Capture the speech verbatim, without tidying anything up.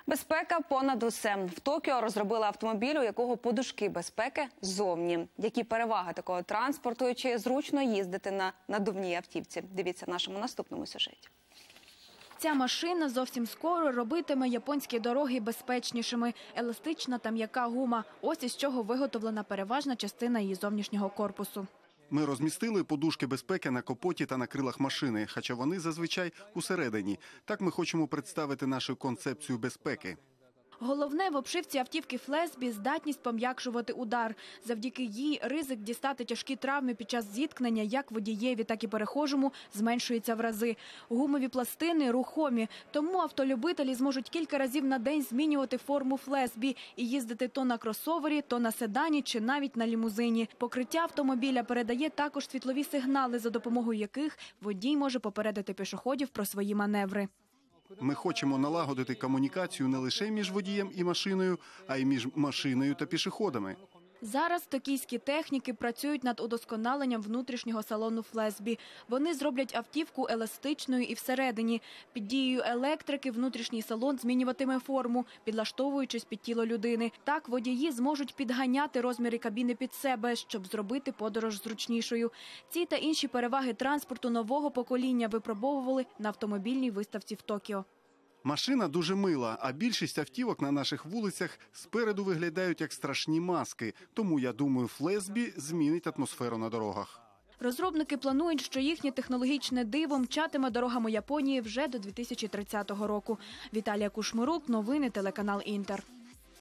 Безпека понад усе. В Токіо розробили автомобіль, у якого подушки безпеки ззовні. Які переваги такого транспорту і чи зручно їздити на надувній автівці? Дивіться в нашому наступному сюжеті. Ця машина зовсім скоро робитиме японські дороги безпечнішими. Еластична та м'яка гума. Ось із чого виготовлена переважна частина її зовнішнього корпусу. Ми розмістили подушки безпеки на капоті та на крилах машини, хоча вони зазвичай усередині. Так ми хочемо представити нашу концепцію безпеки. Головне в обшивці автівки Флесбі – здатність пом'якшувати удар. Завдяки їй ризик дістати тяжкі травми під час зіткнення як водієві, так і перехожому зменшується в рази. Гумові пластини рухомі, тому автолюбителі зможуть кілька разів на день змінювати форму Флесбі і їздити то на кросовері, то на седані чи навіть на лімузині. Покриття автомобіля передає також світлові сигнали, за допомогою яких водій може попередити пішоходів про свої маневри. Ми хочемо налагодити комунікацію не лише між водієм і машиною, а й між машиною та пішоходами. Зараз токійські техніки працюють над удосконаленням внутрішнього салону Флесбі. Вони зроблять автівку еластичною і всередині. Під дією електрики внутрішній салон змінюватиме форму, підлаштовуючись під тіло людини. Так водії зможуть підганяти розміри кабіни під себе, щоб зробити подорож зручнішою. Ці та інші переваги транспорту нового покоління випробовували на автомобільній виставці в Токіо. Машина дуже мила, а більшість автівок на наших вулицях спереду виглядають як страшні маски. Тому, я думаю, Флесбі змінить атмосферу на дорогах. Розробники планують, що їхнє технологічне диво мчатиме дорогами Японії вже до дві тисячі тридцятого року. Віталія Кушмирук, новини, телеканал «Інтер».